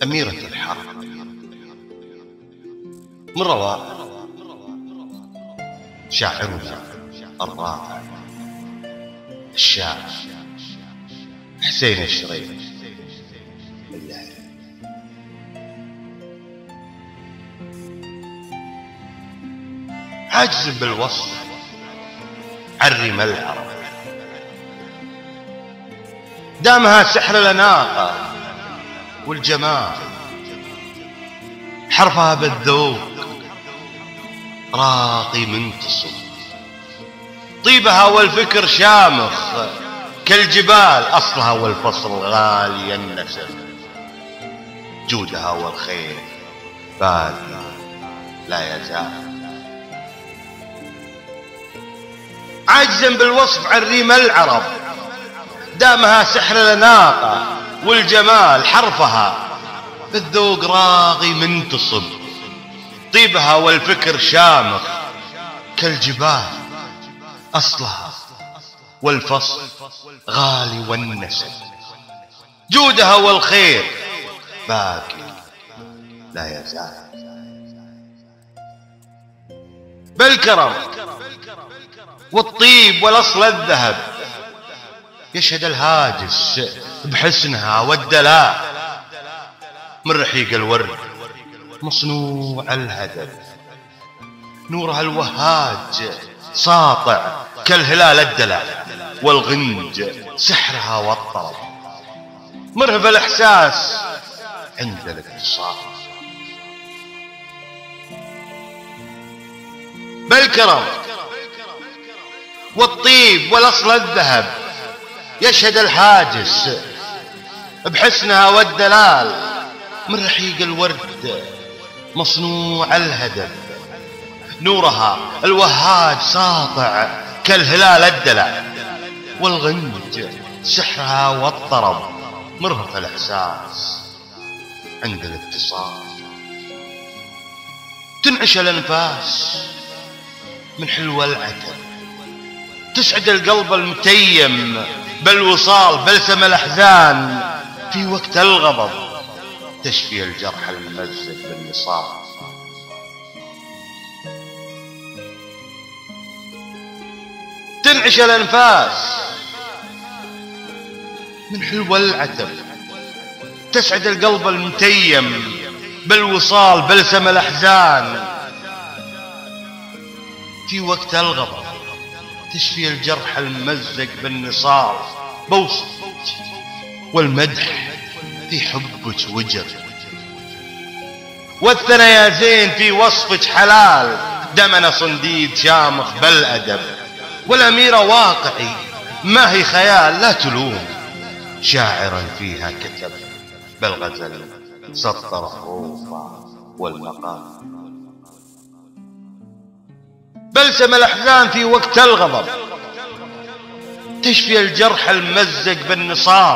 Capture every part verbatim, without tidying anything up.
أميرة الحرب من روائع شاعرنا الراحل الشاعر حسين الشريف. عاجز بالوصف عرم العرب، دامها سحر الأناقة والجمال، حرفها بالذوق راقي منتصب، طيبها والفكر شامخ كالجبال، أصلها والفصل غالي النسب، جودها والخير باقي لا يزال. عاجزا بالوصف عن ريم العرب، دامها سحر الأناقة والجمال، حرفها بالذوق راقي منتصب، طيبها والفكر شامخ كالجبال، أصلها والفصل غالي والنسب، جودها والخير باقي لا يزال. بالكرم والطيب والأصل الذهب، يشهد الهاجس بحسنها والدلاء، من رحيق الورد مصنوع الهدف، نورها الوهاج ساطع كالهلال الدلاء، والغنج سحرها والطرب، مرهف الإحساس عند الاتصال. بالكرم والطيب والأصل الذهب، يشهد الحاجس بحسنها والدلال، من رحيق الورد مصنوع الهدف، نورها الوهاج ساطع كالهلال الدلال، والغنج سحرها والطرب، مرهف الإحساس عند الاتصال. تنعش الأنفاس من حلو العتب، تسعد القلب المتيم بالوصال، بلسم الأحزان في وقت الغضب، تشفي الجرح الممزق بالنصال. تنعش الأنفاس من حلو العتب، تسعد القلب المتيم بالوصال، بلسم الأحزان في وقت الغضب، تشفي الجرح الممزق بالنصال. بوصف والمدح في حبك وجر، والثنايا زين في وصفك حلال، دمنا صنديد شامخ بالأدب، والأميرة واقعي ما هي خيال، لا تلوم شاعرا فيها كتب، بالغزل سطر حروفها والمقام. بلسم الأحزان في وقت الغضب، تشفي الجرح الممزق بالنصال.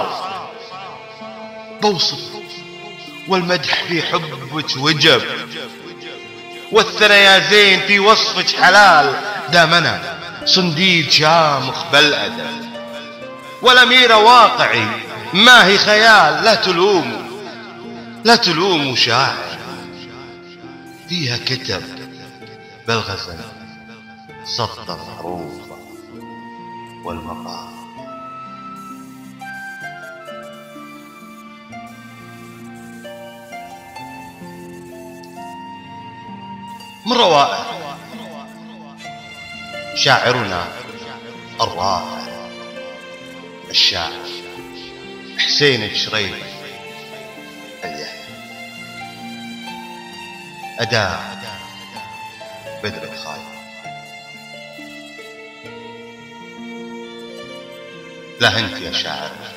بوصف والمدح في حبك وجب، والثنايا زين في وصفك حلال، دامنا صنديد شامخ بالأدب، والأميرة واقعي ما هي خيال، لا تلوموا لا تلوموا شاعر فيها كتب، بالغزل سطر حروفه والمقام. من روائع شاعرنا الراحل الشاعر حسين الشريف اليحيى. أداء بدر الخالد. لا أنت يا شاعر